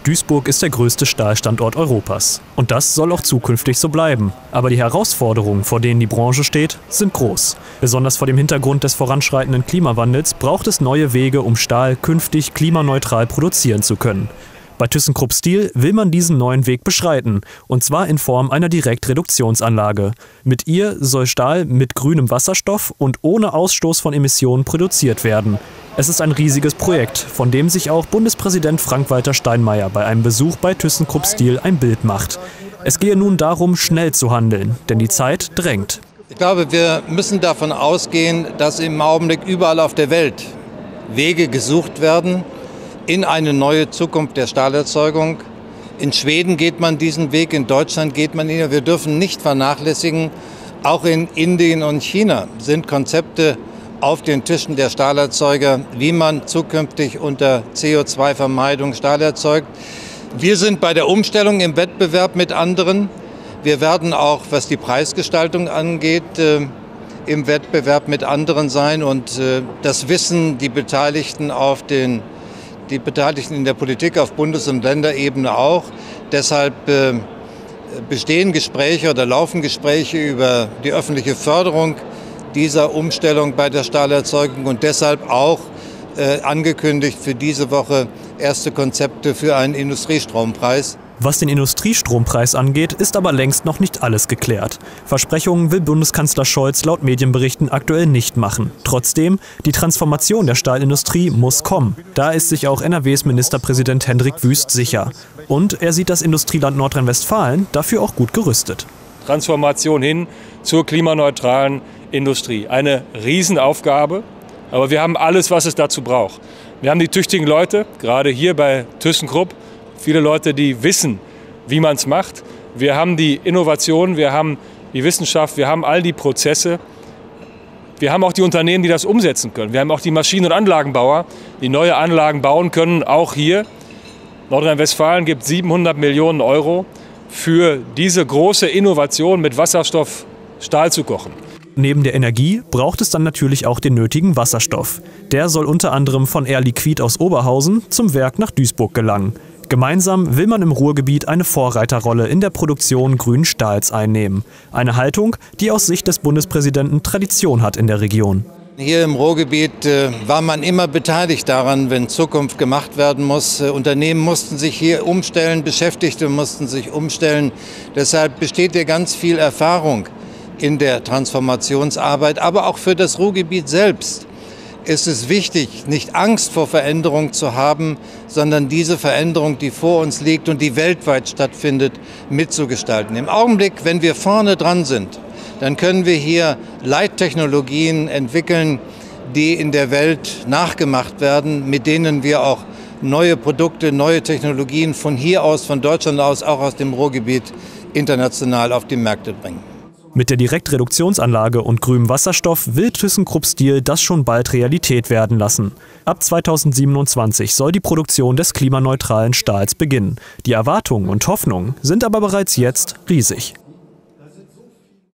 Duisburg ist der größte Stahlstandort Europas. Und das soll auch zukünftig so bleiben. Aber die Herausforderungen, vor denen die Branche steht, sind groß. Besonders vor dem Hintergrund des voranschreitenden Klimawandels braucht es neue Wege, um Stahl künftig klimaneutral produzieren zu können. Bei ThyssenKrupp Steel will man diesen neuen Weg beschreiten, und zwar in Form einer Direktreduktionsanlage. Mit ihr soll Stahl mit grünem Wasserstoff und ohne Ausstoß von Emissionen produziert werden. Es ist ein riesiges Projekt, von dem sich auch Bundespräsident Frank-Walter Steinmeier bei einem Besuch bei ThyssenKrupp Steel ein Bild macht. Es gehe nun darum, schnell zu handeln, denn die Zeit drängt. Ich glaube, wir müssen davon ausgehen, dass im Augenblick überall auf der Welt Wege gesucht werden in eine neue Zukunft der Stahlerzeugung. In Schweden geht man diesen Weg, in Deutschland geht man ihn. Wir dürfen nicht vernachlässigen, auch in Indien und China sind Konzepte auf den Tischen der Stahlerzeuger, wie man zukünftig unter CO2-Vermeidung Stahl erzeugt. Wir sind bei der Umstellung im Wettbewerb mit anderen. Wir werden auch, was die Preisgestaltung angeht, im Wettbewerb mit anderen sein. Und das wissen die Beteiligten in der Politik auf Bundes- und Länderebene auch. Deshalb bestehen Gespräche oder laufen Gespräche über die öffentliche Förderung dieser Umstellung bei der Stahlerzeugung und deshalb auch angekündigt für diese Woche erste Konzepte für einen Industriestrompreis. Was den Industriestrompreis angeht, ist aber längst noch nicht alles geklärt. Versprechungen will Bundeskanzler Scholz laut Medienberichten aktuell nicht machen. Trotzdem, die Transformation der Stahlindustrie muss kommen. Da ist sich auch NRWs Ministerpräsident Hendrik Wüst sicher. Und er sieht das Industrieland Nordrhein-Westfalen dafür auch gut gerüstet. Transformation hin zur klimaneutralen Industrie. Eine Riesenaufgabe, aber wir haben alles, was es dazu braucht. Wir haben die tüchtigen Leute, gerade hier bei ThyssenKrupp, viele Leute, die wissen, wie man es macht. Wir haben die Innovation, wir haben die Wissenschaft, wir haben all die Prozesse. Wir haben auch die Unternehmen, die das umsetzen können. Wir haben auch die Maschinen- und Anlagenbauer, die neue Anlagen bauen können, auch hier. Nordrhein-Westfalen gibt 700 Millionen Euro für diese große Innovation, mit Wasserstoff Stahl zu kochen. Neben der Energie braucht es dann natürlich auch den nötigen Wasserstoff. Der soll unter anderem von Air Liquide aus Oberhausen zum Werk nach Duisburg gelangen. Gemeinsam will man im Ruhrgebiet eine Vorreiterrolle in der Produktion grünen Stahls einnehmen. Eine Haltung, die aus Sicht des Bundespräsidenten Tradition hat in der Region. Hier im Ruhrgebiet war man immer beteiligt daran, wenn Zukunft gemacht werden muss. Unternehmen mussten sich hier umstellen, Beschäftigte mussten sich umstellen. Deshalb besteht hier ganz viel Erfahrung in der Transformationsarbeit, aber auch für das Ruhrgebiet selbst ist es wichtig, nicht Angst vor Veränderung zu haben, sondern diese Veränderung, die vor uns liegt und die weltweit stattfindet, mitzugestalten. Im Augenblick, wenn wir vorne dran sind, dann können wir hier Leittechnologien entwickeln, die in der Welt nachgemacht werden, mit denen wir auch neue Produkte, neue Technologien von hier aus, von Deutschland aus, auch aus dem Ruhrgebiet international auf die Märkte bringen. Mit der Direktreduktionsanlage und grünem Wasserstoff will ThyssenKrupp Steel das schon bald Realität werden lassen. Ab 2027 soll die Produktion des klimaneutralen Stahls beginnen. Die Erwartungen und Hoffnungen sind aber bereits jetzt riesig.